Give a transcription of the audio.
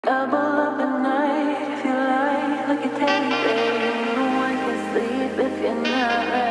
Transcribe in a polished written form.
Double up at night if you like a teddy bear. No one can sleep if you're not right.